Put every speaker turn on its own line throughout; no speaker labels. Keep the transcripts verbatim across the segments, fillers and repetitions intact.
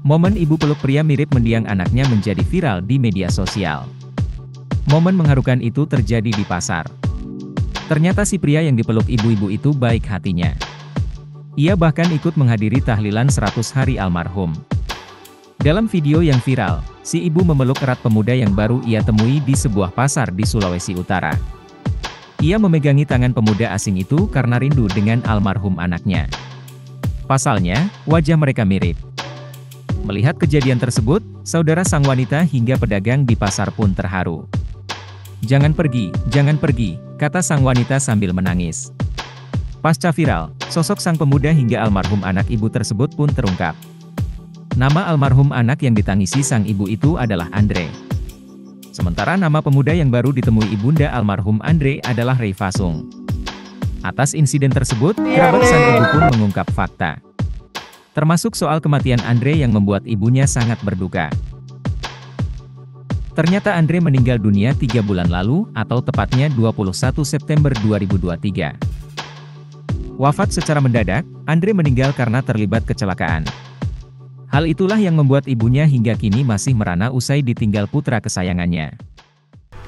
Momen ibu peluk pria mirip mendiang anaknya menjadi viral di media sosial. Momen mengharukan itu terjadi di pasar. Ternyata si pria yang dipeluk ibu-ibu itu baik hatinya. Ia bahkan ikut menghadiri tahlilan seratus hari almarhum. Dalam video yang viral, si ibu memeluk erat pemuda yang baru ia temui di sebuah pasar di Sulawesi Utara. Ia memegangi tangan pemuda asing itu karena rindu dengan almarhum anaknya. Pasalnya, wajah mereka mirip. Melihat kejadian tersebut, saudara sang wanita hingga pedagang di pasar pun terharu. "Jangan pergi, jangan pergi," kata sang wanita sambil menangis. Pasca viral, sosok sang pemuda hingga almarhum anak ibu tersebut pun terungkap. Nama almarhum anak yang ditangisi sang ibu itu adalah Andre. Sementara nama pemuda yang baru ditemui ibunda almarhum Andre adalah Rey Fasung. Atas insiden tersebut, kerabat sang ibu pun mengungkap fakta. Termasuk soal kematian Andre yang membuat ibunya sangat berduka. Ternyata Andre meninggal dunia tiga bulan lalu, atau tepatnya dua puluh satu September dua ribu dua puluh tiga. Wafat secara mendadak, Andre meninggal karena terlibat kecelakaan. Hal itulah yang membuat ibunya hingga kini masih merana usai ditinggal putra kesayangannya.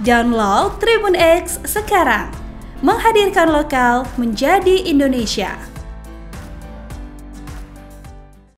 Download Tribun X sekarang, menghadirkan lokal menjadi Indonesia.